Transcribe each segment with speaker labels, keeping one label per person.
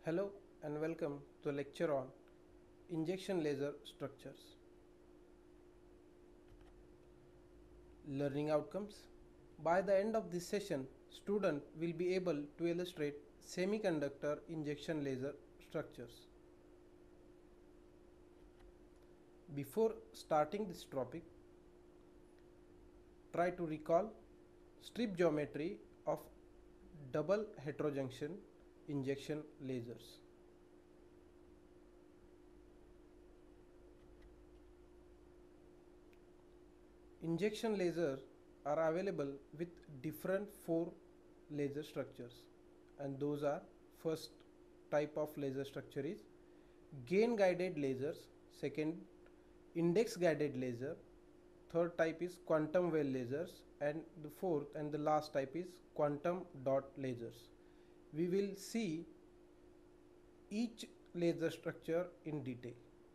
Speaker 1: Hello and welcome to a lecture on injection laser structures. Learning outcomes. By the end of this session, student will be able to illustrate semiconductor injection laser structures. Before starting this topic, try to recall strip geometry of double heterojunction injection lasers. Injection lasers are available with different four laser structures, and those are: first type of laser structure is gain guided lasers, second index guided laser, third type is quantum well lasers, and the fourth and the last type is quantum dot lasers. We will see each laser structure in detail.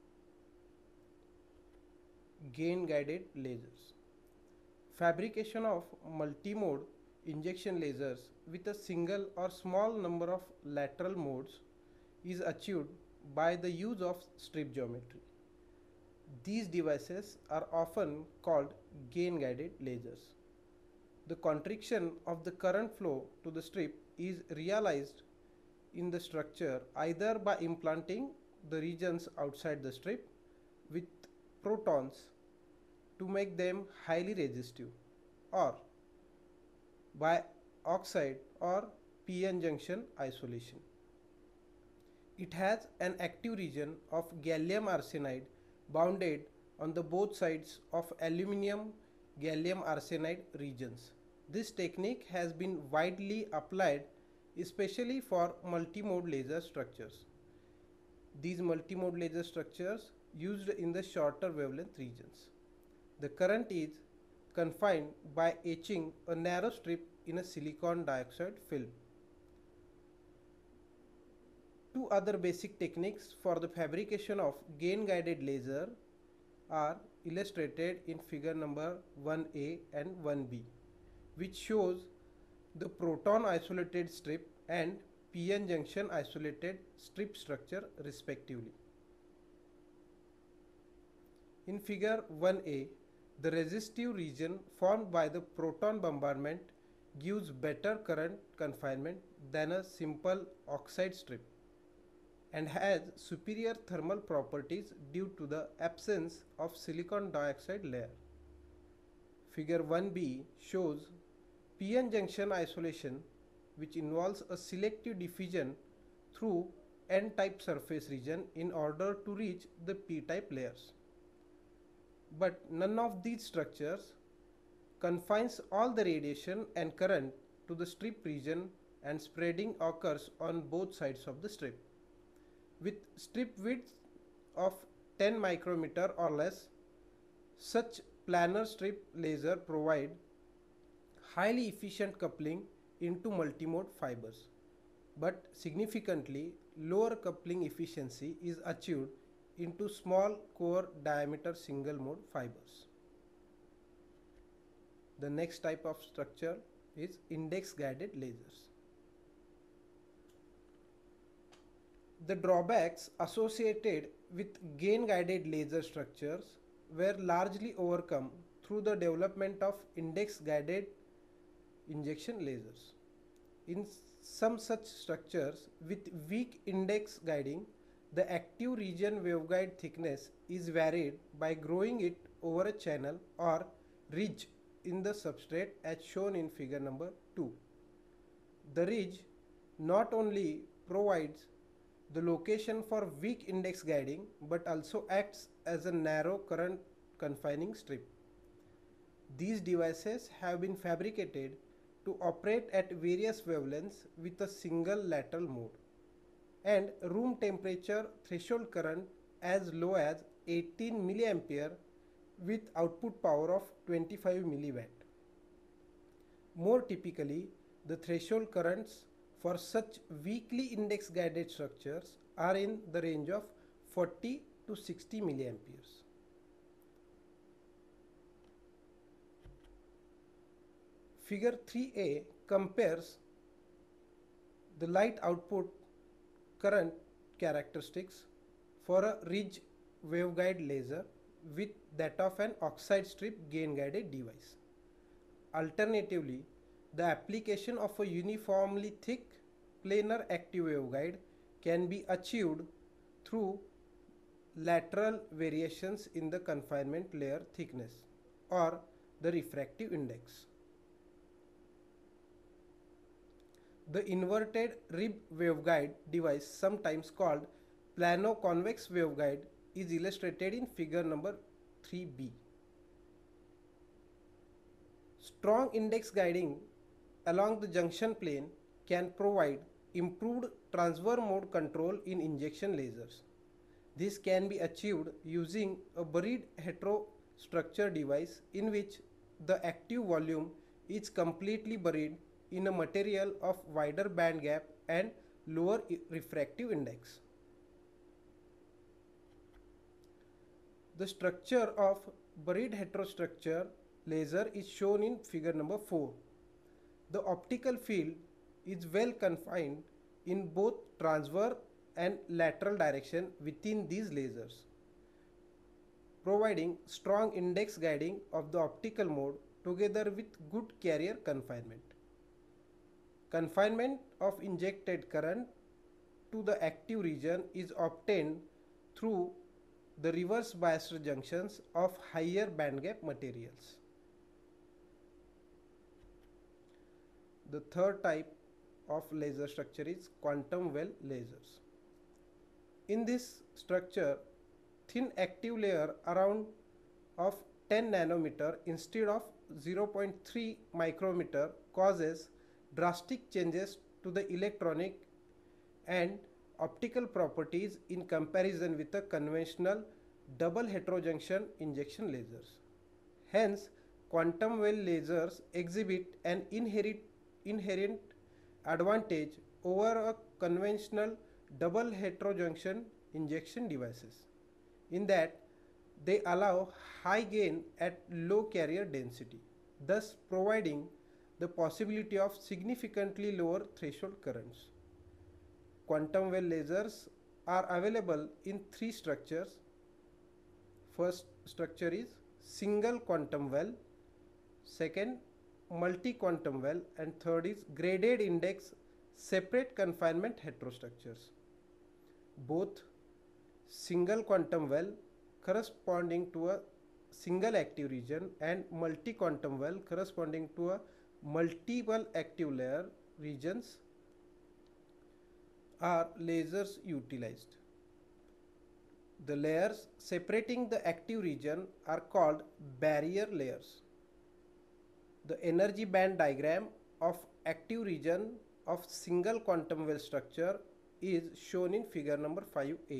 Speaker 1: Gain guided lasers. Fabrication of multi-mode injection lasers with a single or small number of lateral modes is achieved by the use of strip geometry. These devices are often called gain guided lasers. The constriction of the current flow to the strip is realized in the structure either by implanting the regions outside the strip with protons to make them highly resistive, or by oxide or p-n junction isolation. It has an active region of gallium arsenide bounded on the both sides of aluminum gallium arsenide regions. This technique has been widely applied especially for multimode laser structures. These multimode laser structures used in the shorter wavelength regions. The current is confined by etching a narrow strip in a silicon dioxide film. Two other basic techniques for the fabrication of gain guided laser are illustrated in figure number 1a and 1b, which shows the proton isolated strip and p-n junction isolated strip structure respectively. In figure 1a, the resistive region formed by the proton bombardment gives better current confinement than a simple oxide strip and has superior thermal properties due to the absence of silicon dioxide layer. Figure 1b shows p-n junction isolation, which involves a selective diffusion through n-type surface region in order to reach the p-type layers. But none of these structures confines all the radiation and current to the strip region, and spreading occurs on both sides of the strip. With strip width of 10 micrometer or less, such planar strip laser provide highly efficient coupling into multimode fibers, but significantly lower coupling efficiency is achieved into small core diameter single mode fibers. The next type of structure is index guided lasers. The drawbacks associated with gain guided laser structures were largely overcome through the development of index guided injection lasers. In some such structures with weak index guiding, the active region waveguide thickness is varied by growing it over a channel or ridge in the substrate as shown in figure number 2. The ridge not only provides the location for weak index guiding but also acts as a narrow current confining strip. These devices have been fabricated to operate at various wavelengths with a single lateral mode and room temperature threshold current as low as 18 milliampere with output power of 25 milliwatt. More typically, the threshold currents for such weakly index guided structures are in the range of 40 to 60 milliamperes. Figure 3a compares the light output current characteristics for a ridge waveguide laser with that of an oxide strip gain guided device. Alternatively, the application of a uniformly thick planar active waveguide can be achieved through lateral variations in the confinement layer thickness or the refractive index. The inverted rib waveguide device, sometimes called plano-convex waveguide, is illustrated in figure number 3b. Strong index guiding along the junction plane can provide improved transfer mode control in injection lasers. This can be achieved using a buried heterostructure device in which the active volume is completely buried in a material of wider band gap and lower refractive index. The structure of buried heterostructure laser is shown in figure number 4. The optical field is well confined in both transverse and lateral direction within these lasers, providing strong index guiding of the optical mode together with good carrier confinement. Confinement of injected current to the active region is obtained through the reverse biased junctions of higher bandgap materials. The third type of laser structure is quantum well lasers. In this structure, thin active layer around of 10 nanometer instead of 0.3 micrometer causes drastic changes to the electronic and optical properties in comparison with the conventional double heterojunction injection lasers. Hence, quantum well lasers exhibit an inherent advantage over a conventional double heterojunction injection devices in that they allow high gain at low carrier density, thus providing the possibility of significantly lower threshold currents. Quantum well lasers are available in three structures. First structure is single quantum well, second multi-quantum well, and third is graded index separate confinement heterostructures. Both single quantum well corresponding to a single active region and multi-quantum well corresponding to a multiple active layer regions are lasers utilized. The layers separating the active region are called barrier layers. The energy band diagram of active region of single quantum well structure is shown in figure number 5a.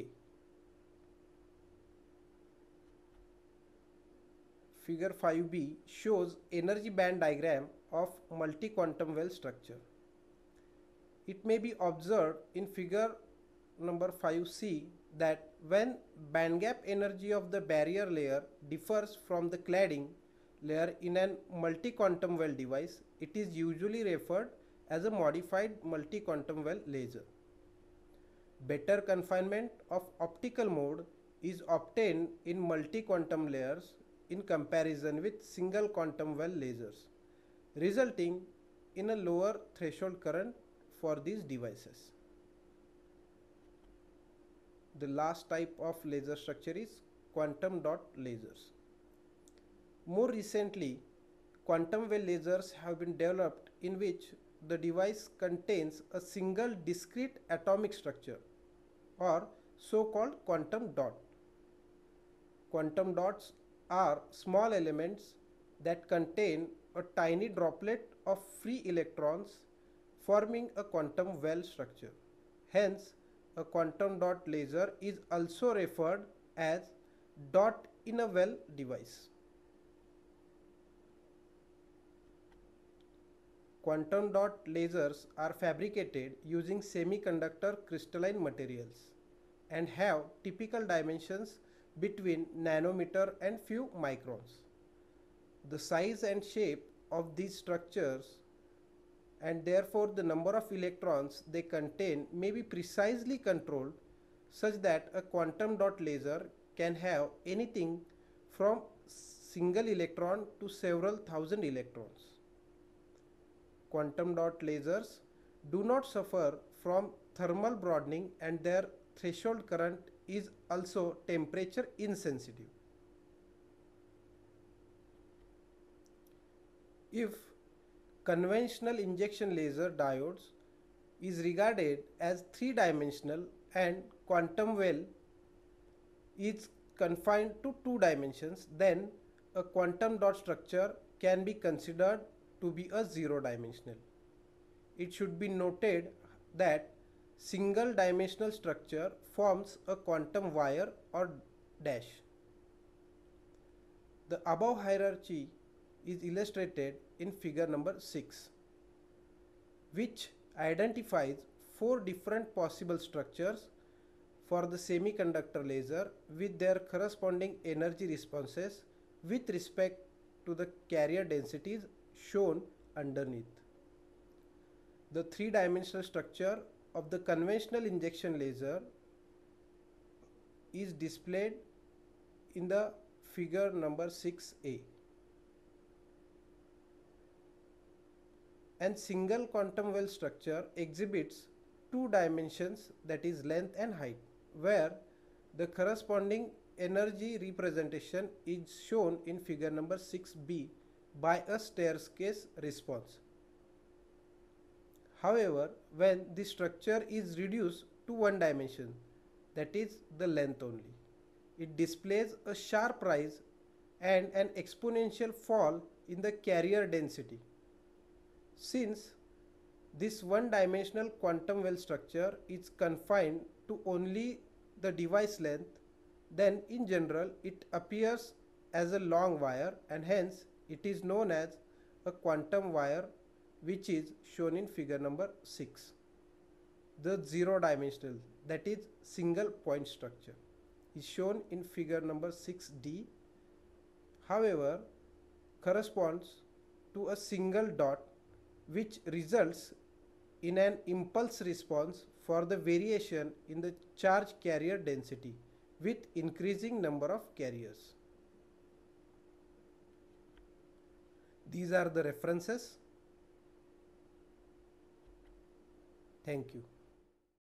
Speaker 1: Figure 5b shows energy band diagram of multi-quantum well structure. It may be observed in figure number 5c that when bandgap energy of the barrier layer differs from the cladding layer in an multi-quantum well device, it is usually referred as a modified multi-quantum well laser. Better confinement of optical mode is obtained in multi-quantum layers in comparison with single quantum well lasers, resulting in a lower threshold current for these devices. The last type of laser structure is quantum dot lasers. More recently, quantum well lasers have been developed in which the device contains a single discrete atomic structure or so-called quantum dot. Quantum dots are small elements that contain a tiny droplet of free electrons forming a quantum well structure. Hence, a quantum dot laser is also referred as dot in a well device. Quantum dot lasers are fabricated using semiconductor crystalline materials and have typical dimensions between nanometer and few microns. The size and shape of these structures and therefore the number of electrons they contain may be precisely controlled such that a quantum dot laser can have anything from single electron to several thousand electrons. Quantum dot lasers do not suffer from thermal broadening and their threshold current is also temperature insensitive. If conventional injection laser diodes is regarded as three-dimensional and quantum well is confined to two dimensions, then a quantum dot structure can be considered to be a zero-dimensional. It should be noted that single dimensional structure forms a quantum wire or dash. The above hierarchy is illustrated in figure number 6, which identifies four different possible structures for the semiconductor laser with their corresponding energy responses with respect to the carrier densities shown underneath. The three-dimensional structure of the conventional injection laser is displayed in the figure number 6a. And single quantum well structure exhibits two dimensions, that is length and height, where the corresponding energy representation is shown in figure number 6b by a staircase response. However, when the structure is reduced to one dimension, that is the length only, it displays a sharp rise and an exponential fall in the carrier density. Since this one-dimensional quantum well structure is confined to only the device length, then in general it appears as a long wire and hence it is known as a quantum wire, which is shown in figure number 6. The zero-dimensional, that is single point structure, is shown in figure number 6d. However, corresponds to a single dot which results in an impulse response for the variation in the charge carrier density with increasing number of carriers. These are the references. Thank you.